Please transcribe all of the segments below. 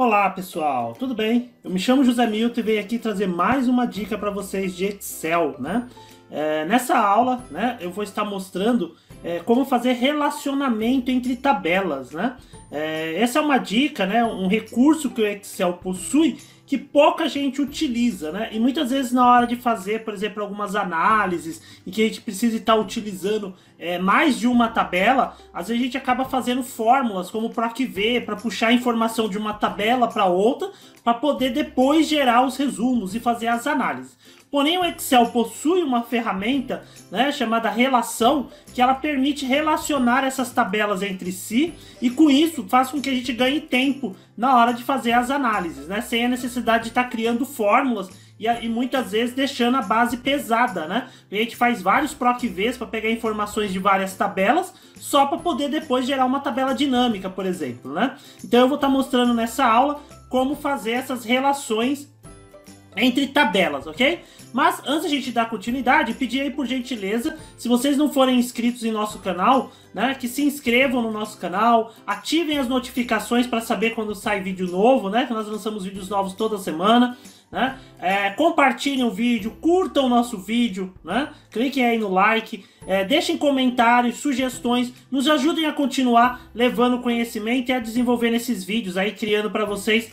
Olá pessoal, tudo bem? Eu me chamo José Milton e venho aqui trazer mais uma dica para vocês de Excel, né? Nessa aula, né, eu vou estar mostrando como fazer relacionamento entre tabelas, né? Essa é uma dica, né, um recurso que o Excel possui que pouca gente utiliza, né? E muitas vezes na hora de fazer, por exemplo, algumas análises em que a gente precisa estar utilizando mais de uma tabela, às vezes a gente acaba fazendo fórmulas como PROC-V para puxar informação de uma tabela para outra, para poder depois gerar os resumos e fazer as análises. Porém, o Excel possui uma ferramenta, né, chamada relação, que ela permite relacionar essas tabelas entre si e com isso faz com que a gente ganhe tempo na hora de fazer as análises, né, sem a necessidade de estar criando fórmulas e muitas vezes deixando a base pesada, né? A gente faz vários PROC-Vs para pegar informações de várias tabelas só para poder depois gerar uma tabela dinâmica, por exemplo, né? Então eu vou estar mostrando nessa aula como fazer essas relações entre tabelas, ok? Mas antes de a gente dar continuidade, pedir aí por gentileza, se vocês não forem inscritos em nosso canal, né, que se inscrevam no nosso canal, ativem as notificações para saber quando sai vídeo novo, né, que nós lançamos vídeos novos toda semana, né, compartilhem o vídeo, curtam o nosso vídeo, né, cliquem aí no like, deixem comentários, sugestões, nos ajudem a continuar levando conhecimento e a desenvolver esses vídeos aí, criando para vocês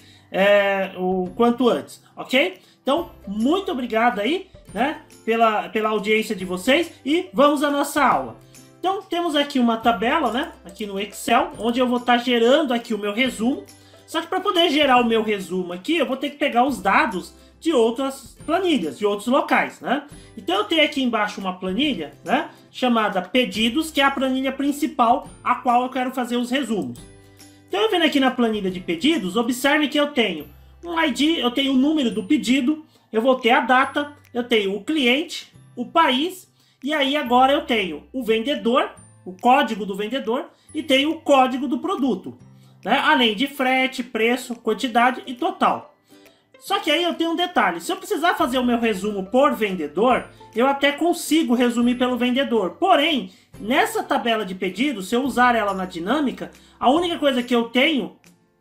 o quanto antes, ok? Então, muito obrigado aí, né, pela audiência de vocês e vamos à nossa aula. Então, temos aqui uma tabela, né, aqui no Excel, onde eu vou estar gerando aqui o meu resumo. Só que para poder gerar o meu resumo aqui, eu vou ter que pegar os dados de outras planilhas, de outros locais, né? Então, eu tenho aqui embaixo uma planilha, né, chamada Pedidos, que é a planilha principal a qual eu quero fazer os resumos. Então, eu vendo aqui na planilha de pedidos, observe que eu tenho um ID, eu tenho o número do pedido, eu vou ter a data, eu tenho o cliente, o país, e aí agora eu tenho o vendedor, o código do vendedor, e tenho o código do produto, né? Além de frete, preço, quantidade e total. Só que aí eu tenho um detalhe, se eu precisar fazer o meu resumo por vendedor, eu até consigo resumir pelo vendedor. Porém, nessa tabela de pedidos, se eu usar ela na dinâmica, a única coisa que eu tenho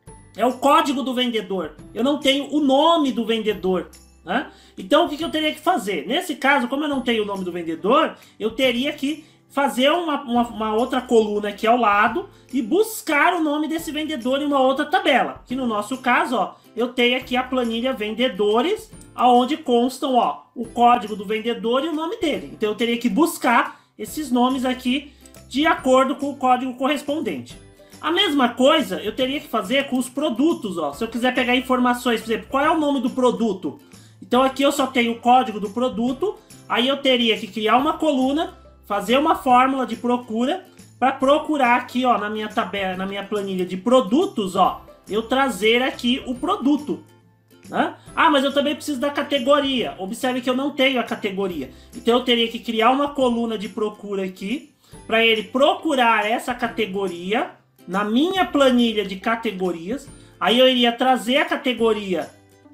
é o código do vendedor. Eu não tenho o nome do vendedor, né? Então o que eu teria que fazer? Nesse caso, como eu não tenho o nome do vendedor, eu teria que fazer uma outra coluna aqui ao lado e buscar o nome desse vendedor em uma outra tabela. Que no nosso caso, ó, eu tenho aqui a planilha vendedores, aonde constam, ó, o código do vendedor e o nome dele. Então eu teria que buscar esses nomes aqui de acordo com o código correspondente. A mesma coisa eu teria que fazer com os produtos, ó. Se eu quiser pegar informações, por exemplo, qual é o nome do produto? Então aqui eu só tenho o código do produto, aí eu teria que criar uma coluna, fazer uma fórmula de procura, para procurar aqui, ó, na minha tabela, na minha planilha de produtos, ó, eu trazer aqui o produto, né? Ah, mas eu também preciso da categoria. Observe que eu não tenho a categoria. Então eu teria que criar uma coluna de procura aqui, para ele procurar essa categoria na minha planilha de categorias. Aí eu iria trazer a categoria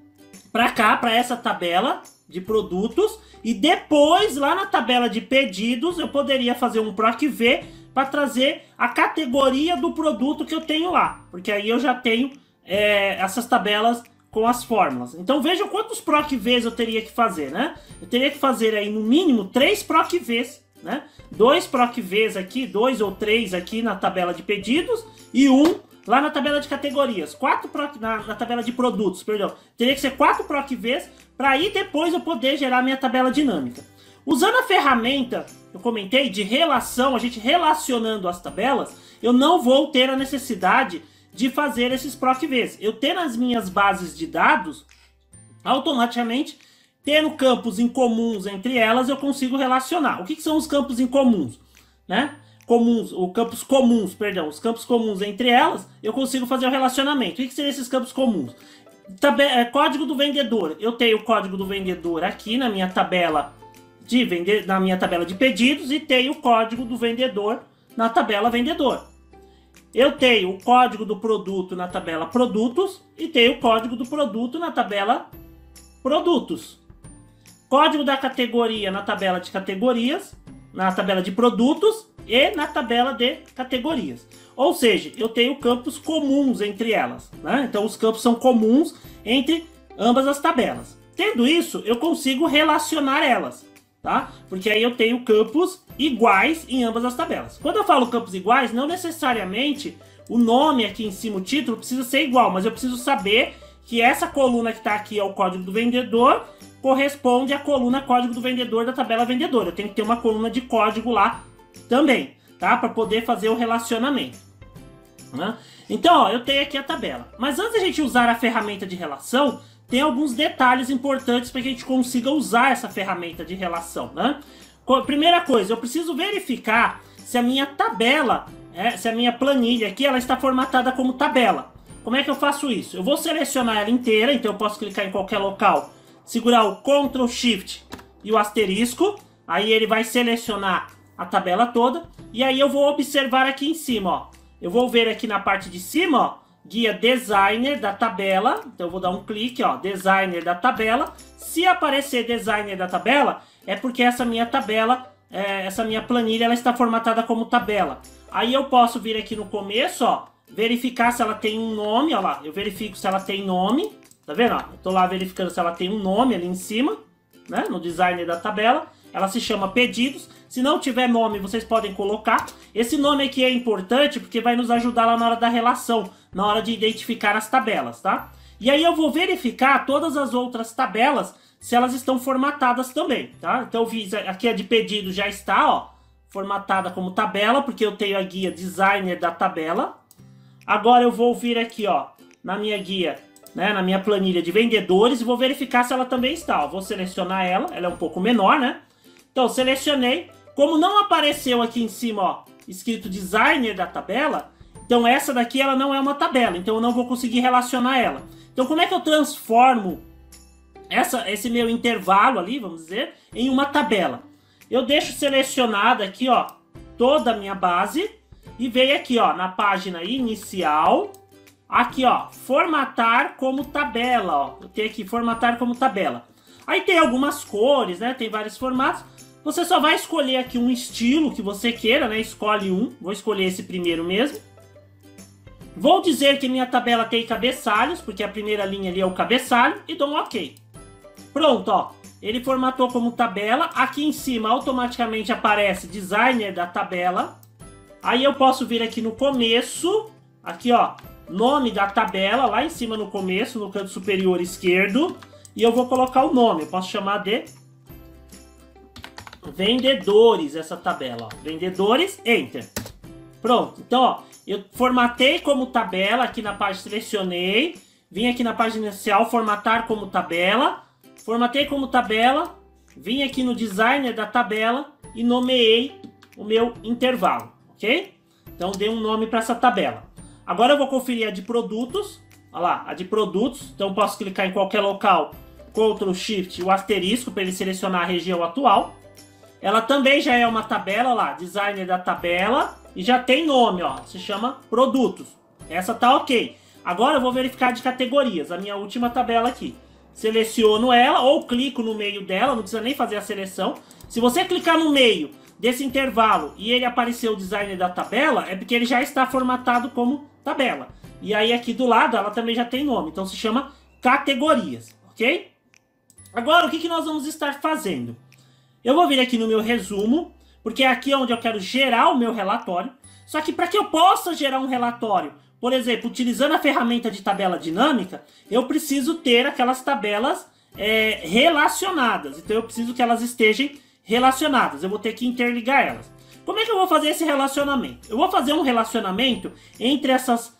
para cá, para essa tabela de produtos, e depois lá na tabela de pedidos eu poderia fazer um PROC-V para trazer a categoria do produto que eu tenho lá, porque aí eu já tenho essas tabelas com as fórmulas. Então vejam quantos PROC-Vs eu teria que fazer, né? Eu teria que fazer aí no mínimo 3 PROC-Vs, né? 2 PROC-Vs aqui, 2 ou 3 aqui na tabela de pedidos e um lá na tabela de categorias, 4 na tabela de produtos, perdão. Teria que ser 4 PROC-Vs para aí depois eu poder gerar minha tabela dinâmica. Usando a ferramenta, eu comentei, de relação, a gente relacionando as tabelas, eu não vou ter a necessidade de fazer esses PROC-Vs. Eu ter nas minhas bases de dados, automaticamente, tendo campos incomuns entre elas, eu consigo relacionar. O que são os campos incomuns? Né? Os campos comuns entre elas, eu consigo fazer o relacionamento. O que seriam esses campos comuns? Código do vendedor. Eu tenho o código do vendedor aqui na minha tabela de pedidos e tenho o código do vendedor na tabela vendedor. Eu tenho o código do produto na tabela produtos e tenho o código do produto na tabela produtos. Código da categoria na tabela de categorias, na tabela de produtos e na tabela de categorias. Ou seja, eu tenho campos comuns entre elas, né? Então os campos são comuns entre ambas as tabelas. Tendo isso, eu consigo relacionar elas, tá? Porque aí eu tenho campos iguais em ambas as tabelas. Quando eu falo campos iguais, não necessariamente o nome aqui em cima, o título, precisa ser igual, mas eu preciso saber que essa coluna que está aqui é o código do vendedor, corresponde à coluna código do vendedor da tabela vendedor. Eu tenho que ter uma coluna de código lá também, tá? Para poder fazer o relacionamento, né? Então, ó, eu tenho aqui a tabela. Mas antes da gente usar a ferramenta de relação, tem alguns detalhes importantes para que a gente consiga usar essa ferramenta de relação, né? Primeira coisa, eu preciso verificar se a minha tabela, se a minha planilha aqui, ela está formatada como tabela. Como é que eu faço isso? Eu vou selecionar ela inteira, então eu posso clicar em qualquer local, segurar o Ctrl Shift e o asterisco, aí ele vai selecionar a tabela toda, e aí eu vou observar aqui em cima, ó. Eu vou ver aqui na parte de cima, ó, guia designer da tabela, então eu vou dar um clique, ó, designer da tabela. Se aparecer designer da tabela, é porque essa minha tabela, essa minha planilha, ela está formatada como tabela. Aí eu posso vir aqui no começo, ó, verificar se ela tem um nome, ó lá, eu verifico se ela tem nome, tá vendo, ó? Eu tô lá verificando se ela tem um nome ali em cima, né, no designer da tabela. Ela se chama pedidos. Se não tiver nome, vocês podem colocar. Esse nome aqui é importante porque vai nos ajudar lá na hora da relação, na hora de identificar as tabelas, tá? E aí eu vou verificar todas as outras tabelas, se elas estão formatadas também, tá? Então eu vi aqui a de pedido já está, ó, formatada como tabela, porque eu tenho a guia designer da tabela. Agora eu vou vir aqui, ó, na minha guia, né, na minha planilha de vendedores, e vou verificar se ela também está, ó. Vou selecionar ela é um pouco menor, né? Então, selecionei. Como não apareceu aqui em cima, ó, escrito designer da tabela, então essa daqui ela não é uma tabela, então eu não vou conseguir relacionar ela. Então, como é que eu transformo esse meu intervalo ali, vamos dizer, em uma tabela? Eu deixo selecionada aqui, ó, toda a minha base e venho aqui, ó, na página inicial, aqui, ó, formatar como tabela, ó. Eu tenho aqui formatar como tabela. Aí tem algumas cores, né? Tem vários formatos. Você só vai escolher aqui um estilo que você queira, né? Escolhe um. Vou escolher esse primeiro mesmo. Vou dizer que minha tabela tem cabeçalhos, porque a primeira linha ali é o cabeçalho, e dou um OK. Pronto, ó. Ele formatou como tabela. Aqui em cima automaticamente aparece designer da tabela. Aí eu posso vir aqui no começo, aqui, ó, nome da tabela, lá em cima no começo, no canto superior esquerdo. E eu vou colocar o nome. Eu posso chamar de vendedores, essa tabela, ó. Vendedores, Enter. Pronto. Então, ó, eu formatei como tabela aqui na página, selecionei. Vim aqui na página inicial, formatar como tabela. Formatei como tabela. Vim aqui no designer da tabela e nomeei o meu intervalo, ok? Então, dei um nome para essa tabela. Agora eu vou conferir a de produtos. Olha lá, a de produtos. Então, eu posso clicar em qualquer local, Ctrl Shift, o asterisco, para ele selecionar a região atual. Ela também já é uma tabela, lá, designer da tabela, e já tem nome, ó, se chama produtos. Essa tá ok. Agora eu vou verificar de categorias, a minha última tabela aqui. Seleciono ela, ou clico no meio dela, não precisa nem fazer a seleção. Se você clicar no meio desse intervalo e ele aparecer o designer da tabela, é porque ele já está formatado como tabela. E aí aqui do lado ela também já tem nome, então se chama categorias, ok? Agora o que nós vamos estar fazendo? Eu vou vir aqui no meu resumo, porque é aqui onde eu quero gerar o meu relatório. Só que para que eu possa gerar um relatório, por exemplo, utilizando a ferramenta de tabela dinâmica, eu preciso ter aquelas tabelas relacionadas. Então eu preciso que elas estejam relacionadas. Eu vou ter que interligar elas. Como é que eu vou fazer esse relacionamento? Eu vou fazer um relacionamento entre essas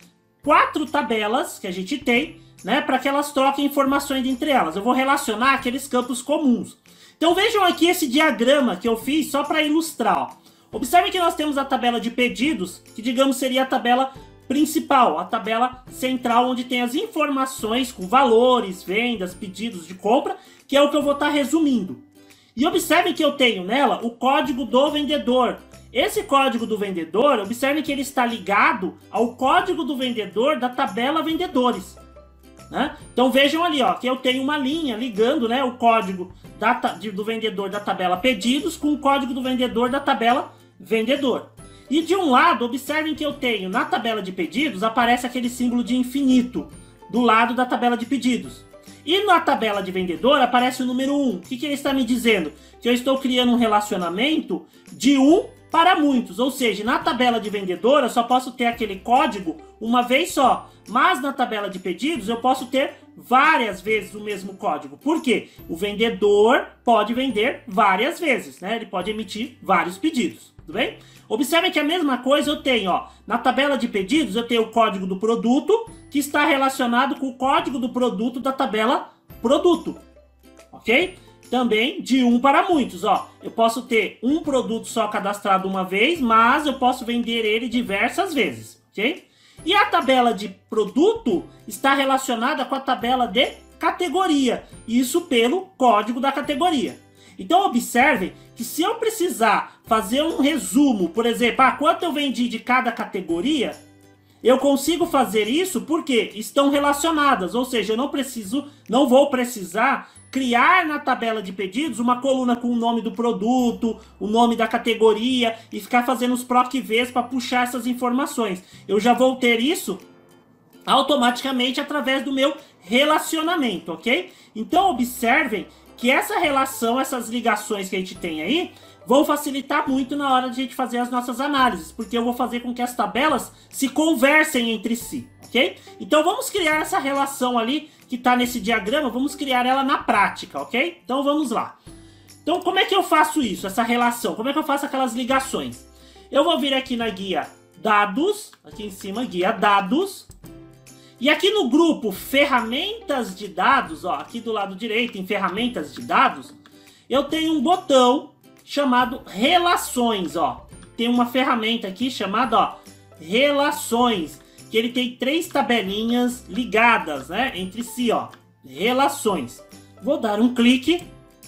4 tabelas que a gente tem, né, para que elas troquem informações entre elas. Eu vou relacionar aqueles campos comuns. Então vejam aqui esse diagrama que eu fiz só para ilustrar, ó. Observe que nós temos a tabela de pedidos, que digamos seria a tabela principal, a tabela central onde tem as informações com valores, vendas, pedidos de compra, que é o que eu vou estar resumindo. E observe que eu tenho nela o código do vendedor. Esse código do vendedor, observe que ele está ligado ao código do vendedor da tabela vendedores, né? Então vejam ali, ó, que eu tenho uma linha ligando, né, o código do vendedor da tabela pedidos com o código do vendedor da tabela vendedor. E de um lado, observem que eu tenho, na tabela de pedidos, aparece aquele símbolo de infinito do lado da tabela de pedidos. E na tabela de vendedor aparece o número 1. O que ele está me dizendo? Que eu estou criando um relacionamento de 1 para muitos. Ou seja, na tabela de vendedor eu só posso ter aquele código uma vez só. Mas na tabela de pedidos eu posso ter várias vezes o mesmo código. Por quê? O vendedor pode vender várias vezes, né? Ele pode emitir vários pedidos, tudo bem? Observe que a mesma coisa eu tenho, ó, na tabela de pedidos eu tenho o código do produto que está relacionado com o código do produto da tabela produto, ok? Também de 1 para muitos, ó. Eu posso ter um produto só cadastrado uma vez, mas eu posso vender ele diversas vezes, ok? E a tabela de produto está relacionada com a tabela de categoria, isso pelo código da categoria. Então observem que se eu precisar fazer um resumo, por exemplo, quanto eu vendi de cada categoria, eu consigo fazer isso porque estão relacionadas, ou seja, eu não vou precisar criar na tabela de pedidos uma coluna com o nome do produto, o nome da categoria e ficar fazendo os PROC-Vs para puxar essas informações. Eu já vou ter isso automaticamente através do meu relacionamento, ok? Então observem que essa relação, essas ligações que a gente tem aí, vão facilitar muito na hora de a gente fazer as nossas análises, porque eu vou fazer com que as tabelas se conversem entre si, ok? Então vamos criar essa relação ali que está nesse diagrama, vamos criar ela na prática, ok? Então vamos lá. Então como é que eu faço isso, essa relação? Como é que eu faço aquelas ligações? Eu vou vir aqui na guia dados, aqui em cima, guia dados. E aqui no grupo ferramentas de dados, ó, aqui do lado direito em ferramentas de dados, eu tenho um botão chamado relações, ó. Tem uma ferramenta aqui chamada, ó, relações, que ele tem 3 tabelinhas ligadas, né, entre si, ó, relações. Vou dar um clique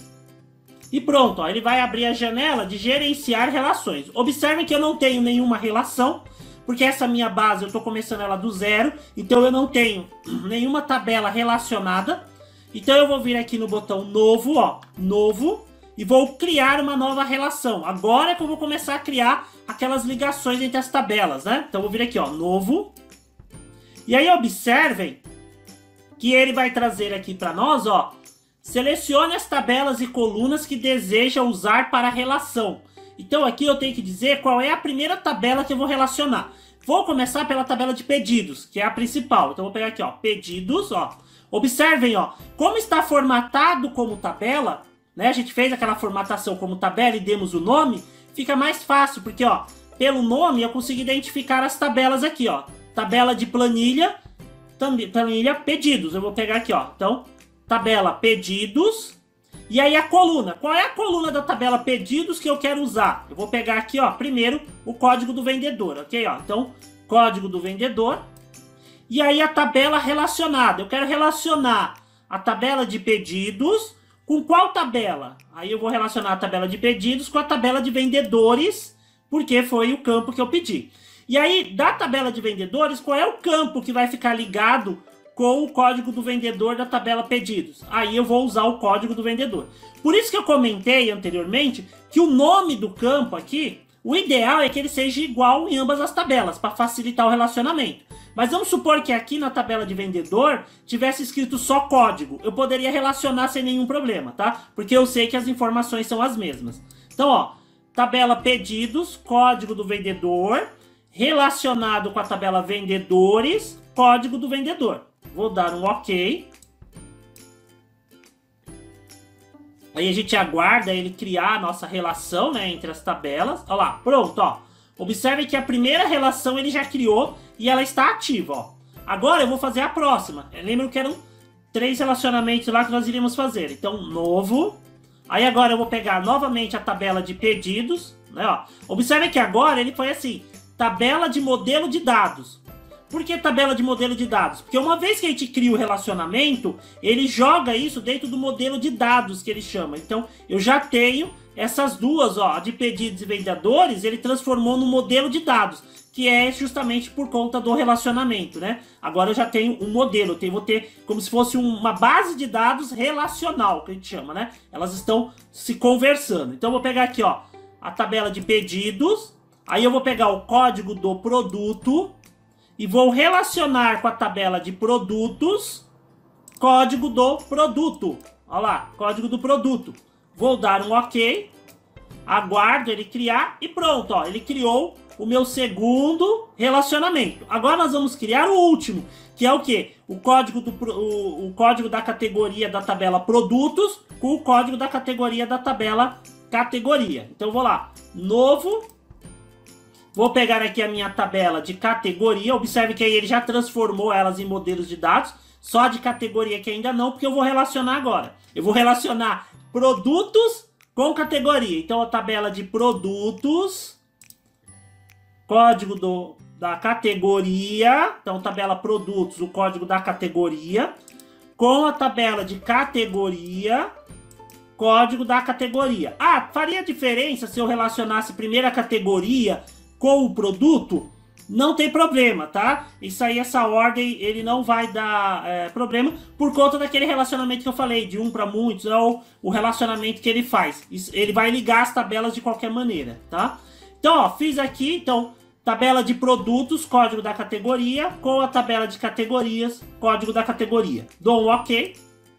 e pronto, ó, ele vai abrir a janela de gerenciar relações. Observem que eu não tenho nenhuma relação, porque essa minha base eu estou começando ela do zero, então eu não tenho nenhuma tabela relacionada. Então eu vou vir aqui no botão novo, ó, novo, e vou criar uma nova relação. Agora é que eu vou começar a criar aquelas ligações entre as tabelas, né? Então eu vou vir aqui, ó, novo. E aí observem que ele vai trazer aqui para nós, ó, selecione as tabelas e colunas que deseja usar para a relação. Então aqui eu tenho que dizer qual é a primeira tabela que eu vou relacionar. Vou começar pela tabela de pedidos, que é a principal. Então eu vou pegar aqui, ó, pedidos, ó. Observem, ó, como está formatado como tabela, né? A gente fez aquela formatação como tabela e demos o nome, fica mais fácil, porque, ó, pelo nome eu consigo identificar as tabelas aqui, ó. Tabela de planilha, planilha pedidos. Eu vou pegar aqui, ó. Então, tabela pedidos. E aí a coluna, qual é a coluna da tabela pedidos que eu quero usar? Eu vou pegar aqui, ó, primeiro o código do vendedor, ok? Ó, então, código do vendedor. E aí a tabela relacionada, eu quero relacionar a tabela de pedidos com qual tabela? Aí eu vou relacionar a tabela de pedidos com a tabela de vendedores, porque foi o campo que eu pedi. E aí, da tabela de vendedores, qual é o campo que vai ficar ligado com o código do vendedor da tabela pedidos? Aí eu vou usar o código do vendedor. Por isso que eu comentei anteriormente que o nome do campo aqui, o ideal é que ele seja igual em ambas as tabelas, para facilitar o relacionamento. Mas vamos supor que aqui na tabela de vendedor tivesse escrito só código. Eu poderia relacionar sem nenhum problema, tá? Porque eu sei que as informações são as mesmas. Então, ó, tabela pedidos, código do vendedor, relacionado com a tabela vendedores, código do vendedor. Vou dar um OK. Aí a gente aguarda ele criar a nossa relação, né, entre as tabelas. Olha lá, pronto, ó. Observe que a primeira relação ele já criou e ela está ativa, ó. Agora eu vou fazer a próxima. Lembra que eram 3 relacionamentos lá que nós iríamos fazer. Então, novo. Aí agora eu vou pegar novamente a tabela de pedidos, né, ó. Observe que agora ele foi assim, tabela de modelo de dados. Por que tabela de modelo de dados? Porque uma vez que a gente cria o relacionamento, ele joga isso dentro do modelo de dados que ele chama. Então, eu já tenho essas duas, ó, de pedidos e vendedores, ele transformou no modelo de dados, que é justamente por conta do relacionamento, né? Agora eu já tenho um modelo, vou ter como se fosse uma base de dados relacional, que a gente chama, né? Elas estão se conversando. Então, eu vou pegar aqui, ó, a tabela de pedidos. Aí eu vou pegar o código do produto e vou relacionar com a tabela de produtos, código do produto. Olha lá, código do produto. Vou dar um OK, aguardo ele criar e pronto, ó, ele criou o meu segundo relacionamento. Agora nós vamos criar o último, que é o quê? O código da categoria da tabela produtos com o código da categoria da tabela categoria. Então eu vou lá, novo, vou pegar aqui a minha tabela de categoria, observe que aí ele já transformou elas em modelos de dados, só de categoria que ainda não, porque eu vou relacionar agora. Eu vou relacionar produtos com categoria. Então a tabela de produtos, código da categoria, então tabela produtos, o código da categoria, com a tabela de categoria, código da categoria. Ah, faria diferença se eu relacionasse primeiro a categoria com o produto? Não tem problema, tá? Isso aí, essa ordem, ele não vai dar problema por conta daquele relacionamento que eu falei, de um para muitos, é o relacionamento que ele faz. Ele vai ligar as tabelas de qualquer maneira, tá? Então, ó, fiz aqui, então, tabela de produtos, código da categoria, com a tabela de categorias, código da categoria. Dou um OK.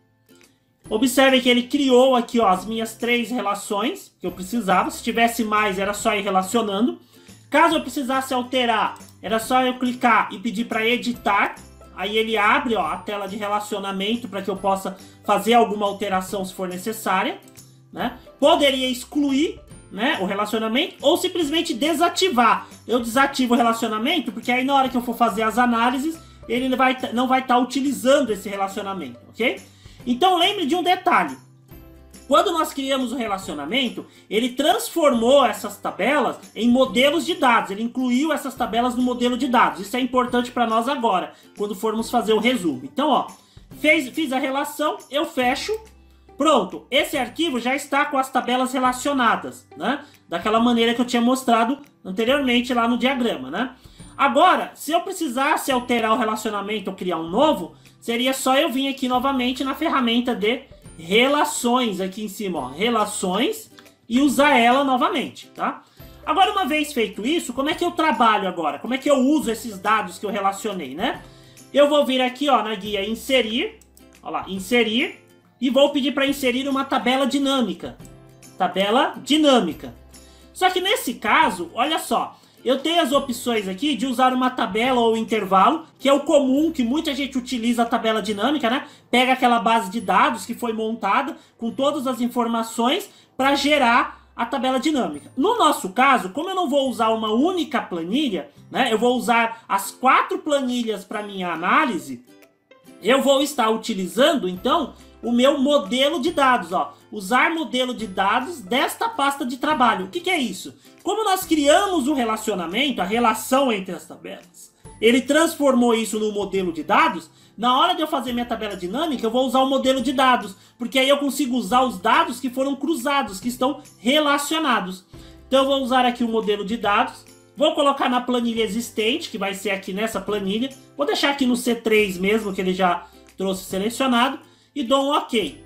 Observe que ele criou aqui, ó, as minhas 3 relações que eu precisava. Se tivesse mais, era só ir relacionando. Caso eu precisasse alterar, era só eu clicar e pedir para editar. Aí ele abre, ó, a tela de relacionamento para que eu possa fazer alguma alteração se for necessária, né? Poderia excluir, né, o relacionamento ou simplesmente desativar. Eu desativo o relacionamento porque aí na hora que eu for fazer as análises, ele não vai estar utilizando esse relacionamento, ok? Então lembre de um detalhe. Quando nós criamos o relacionamento, ele transformou essas tabelas em modelos de dados. Ele incluiu essas tabelas no modelo de dados. Isso é importante para nós agora, quando formos fazer o resumo. Então, ó, fiz a relação, eu fecho. Pronto, esse arquivo já está com as tabelas relacionadas, né? Daquela maneira que eu tinha mostrado anteriormente lá no diagrama, né? Agora, se eu precisasse alterar o relacionamento ou criar um novo, seria só eu vir aqui novamente na ferramenta de relações aqui em cima, ó, relações, e usar ela novamente, tá? Agora, uma vez feito isso, como é que eu trabalho agora? Como é que eu uso esses dados que eu relacionei, né? Eu vou vir aqui, ó, na guia inserir, ó lá, inserir, e vou pedir para inserir uma tabela dinâmica. Tabela dinâmica. Só que nesse caso, olha só, eu tenho as opções aqui de usar uma tabela ou intervalo, que é o comum, que muita gente utiliza a tabela dinâmica, né? Pega aquela base de dados que foi montada com todas as informações para gerar a tabela dinâmica. No nosso caso, como eu não vou usar uma única planilha, né? Eu vou usar as 4 planilhas para minha análise, eu vou estar utilizando, então, o meu modelo de dados, ó. Usar modelo de dados desta pasta de trabalho. O que é isso? Como nós criamos o relacionamento, a relação entre as tabelas, ele transformou isso no modelo de dados. Na hora de eu fazer minha tabela dinâmica, eu vou usar o modelo de dados, porque aí eu consigo usar os dados que foram cruzados, que estão relacionados. Então eu vou usar aqui o modelo de dados, vou colocar na planilha existente, que vai ser aqui nessa planilha. Vou deixar aqui no C3 mesmo, que ele já trouxe selecionado, e dou um OK.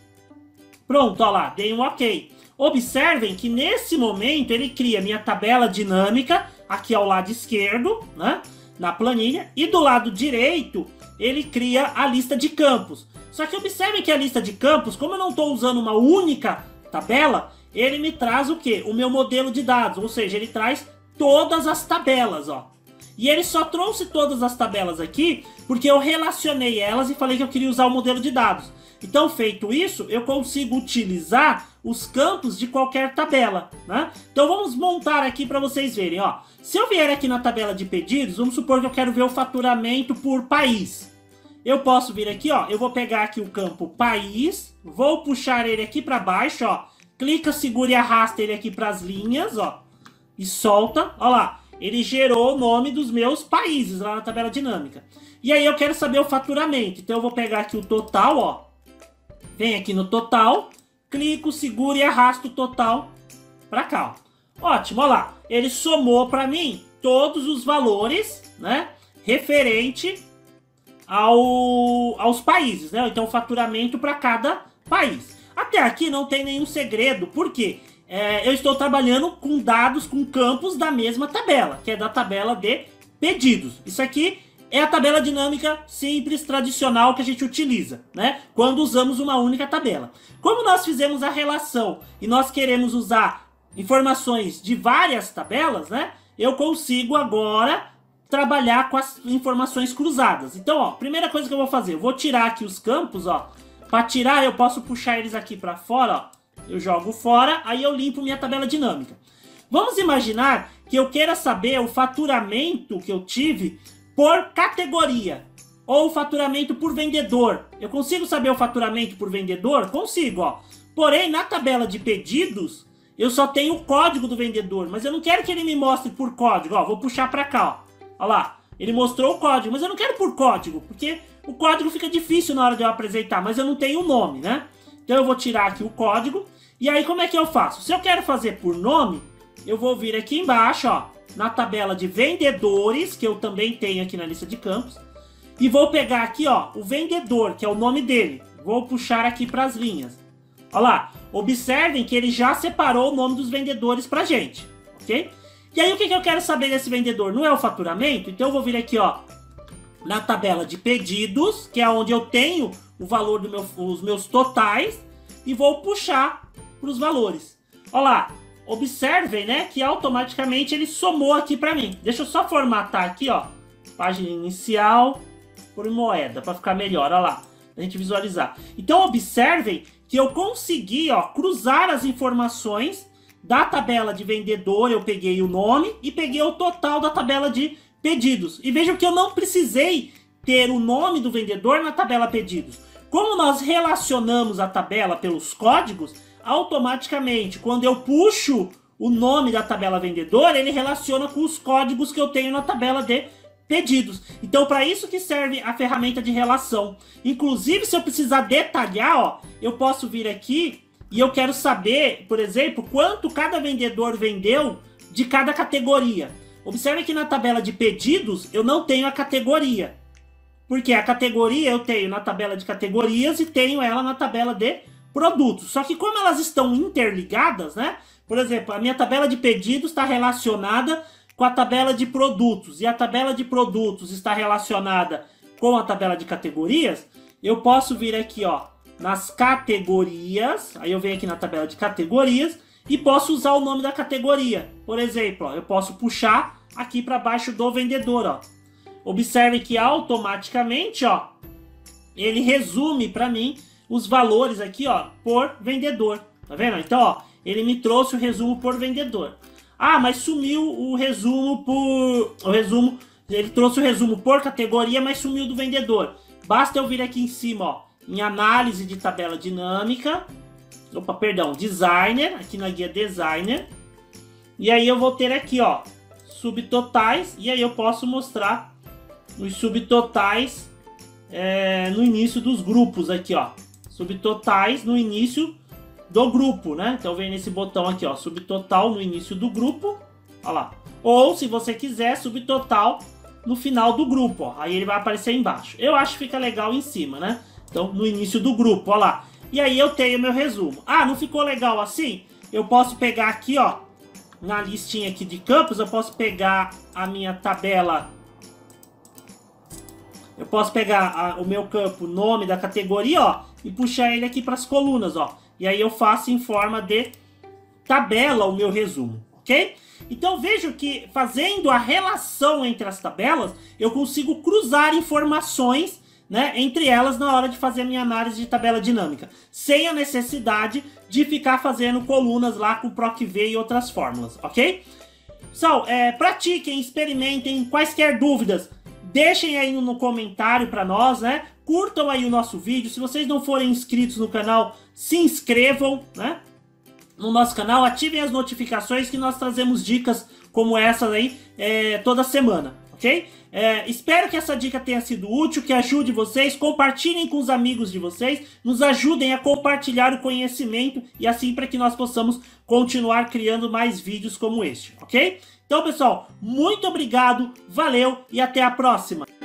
Pronto, ó lá, dei um OK. Observem que nesse momento ele cria minha tabela dinâmica aqui ao lado esquerdo, né, na planilha, e do lado direito ele cria a lista de campos. Só que observem que a lista de campos, como eu não estou usando uma única tabela, ele me traz o quê? O meu modelo de dados, ou seja, ele traz todas as tabelas, ó. E ele só trouxe todas as tabelas aqui porque eu relacionei elas e falei que eu queria usar o modelo de dados. Então, feito isso, eu consigo utilizar os campos de qualquer tabela, né? Então, vamos montar aqui para vocês verem, ó. Se eu vier aqui na tabela de pedidos, vamos supor que eu quero ver o faturamento por país. Eu posso vir aqui, ó, eu vou pegar aqui o campo país, vou puxar ele aqui para baixo, ó. Clica, segura e arrasta ele aqui para as linhas, ó. E solta, ó lá. Ele gerou o nome dos meus países lá na tabela dinâmica. E aí eu quero saber o faturamento. Então eu vou pegar aqui o total, ó. Vem aqui no total, clico, seguro e arrasto o total para cá, ó. Ótimo, ó lá. Ele somou para mim todos os valores, né, referente aos países, né? Então o faturamento para cada país. Até aqui não tem nenhum segredo. Por quê? eu estou trabalhando com dados, com campos da mesma tabela, que é da tabela de pedidos. Isso aqui é a tabela dinâmica simples, tradicional que a gente utiliza, né? Quando usamos uma única tabela. Como nós fizemos a relação e nós queremos usar informações de várias tabelas, né? Eu consigo agora trabalhar com as informações cruzadas. Então, ó, primeira coisa que eu vou fazer, eu vou tirar aqui os campos, ó. Para tirar, eu posso puxar eles aqui para fora, ó. Eu jogo fora, aí eu limpo minha tabela dinâmica. Vamos imaginar que eu queira saber o faturamento que eu tive por categoria, ou o faturamento por vendedor. Eu consigo saber o faturamento por vendedor? Consigo, ó. Porém, na tabela de pedidos, eu só tenho o código do vendedor, mas eu não quero que ele me mostre por código, ó. Vou puxar para cá, ó. Olha lá, ele mostrou o código, mas eu não quero por código, porque o código fica difícil na hora de eu apresentar, mas eu não tenho o nome, né? Então eu vou tirar aqui o código, e aí como é que eu faço? Se eu quero fazer por nome, eu vou vir aqui embaixo, ó, na tabela de vendedores, que eu também tenho aqui na lista de campos, e vou pegar aqui, ó, o vendedor, que é o nome dele. Vou puxar aqui para as linhas. Olha lá, observem que ele já separou o nome dos vendedores pra gente, ok? E aí o que eu quero saber desse vendedor? Não é o faturamento? Então eu vou vir aqui, ó, na tabela de pedidos, que é onde eu tenho o valor dos meus totais, e vou puxar para os valores. Olha lá, observem, né, que automaticamente ele somou aqui para mim. Deixa eu só formatar aqui, ó, página inicial por moeda, para ficar melhor, olha lá, a gente visualizar. Então observem que eu consegui, ó, cruzar as informações da tabela de vendedor, eu peguei o nome e peguei o total da tabela de pedidos. E vejam que eu não precisei ter o nome do vendedor na tabela pedidos. Como nós relacionamos a tabela pelos códigos, automaticamente, quando eu puxo o nome da tabela vendedor, ele relaciona com os códigos que eu tenho na tabela de pedidos. Então, para isso que serve a ferramenta de relação. Inclusive, se eu precisar detalhar, ó, eu posso vir aqui e eu quero saber, por exemplo, quanto cada vendedor vendeu de cada categoria. Observe que na tabela de pedidos eu não tenho a categoria. Porque a categoria eu tenho na tabela de categorias e tenho ela na tabela de produtos. Só que como elas estão interligadas, né? Por exemplo, a minha tabela de pedidos está relacionada com a tabela de produtos. E a tabela de produtos está relacionada com a tabela de categorias. Eu posso vir aqui, ó, nas categorias. Aí eu venho aqui na tabela de categorias e posso usar o nome da categoria. Por exemplo, ó, eu posso puxar aqui para baixo do vendedor, ó. Observe que automaticamente, ó, ele resume para mim os valores aqui, ó, por vendedor. Tá vendo? Então, ó, ele me trouxe o resumo por vendedor. Ah, mas sumiu o resumo por... Ele trouxe o resumo por categoria, mas sumiu do vendedor. Basta eu vir aqui em cima, ó, em análise de tabela dinâmica. Opa, perdão, designer, aqui na guia designer. E aí eu vou ter aqui, ó, subtotais, e aí eu posso mostrar os subtotais no início dos grupos aqui, ó. Subtotais no início do grupo, né? Então vem nesse botão aqui, ó, subtotal no início do grupo, ó lá. Ou se você quiser, subtotal no final do grupo, ó. Aí ele vai aparecer embaixo. Eu acho que fica legal em cima, né? Então no início do grupo, ó lá. E aí eu tenho meu resumo. Ah, não ficou legal assim? Eu posso pegar aqui, ó, na listinha aqui de campos, eu posso pegar a minha tabela. Eu posso pegar o meu campo, nome da categoria, ó, e puxar ele aqui para as colunas, ó. E aí eu faço em forma de tabela o meu resumo, ok? Então vejo que fazendo a relação entre as tabelas, eu consigo cruzar informações, né, entre elas na hora de fazer a minha análise de tabela dinâmica, sem a necessidade de ficar fazendo colunas lá com PROC-V e outras fórmulas, ok? Pessoal, pratiquem, experimentem, quaisquer dúvidas, deixem aí no comentário para nós, né? Curtam aí o nosso vídeo. Se vocês não forem inscritos no canal, se inscrevam, né, no nosso canal, ativem as notificações que nós trazemos dicas como essa aí toda semana, ok? Espero que essa dica tenha sido útil, que ajude vocês, compartilhem com os amigos de vocês, nos ajudem a compartilhar o conhecimento e assim para que nós possamos continuar criando mais vídeos como este, ok? Então, pessoal, muito obrigado, valeu e até a próxima!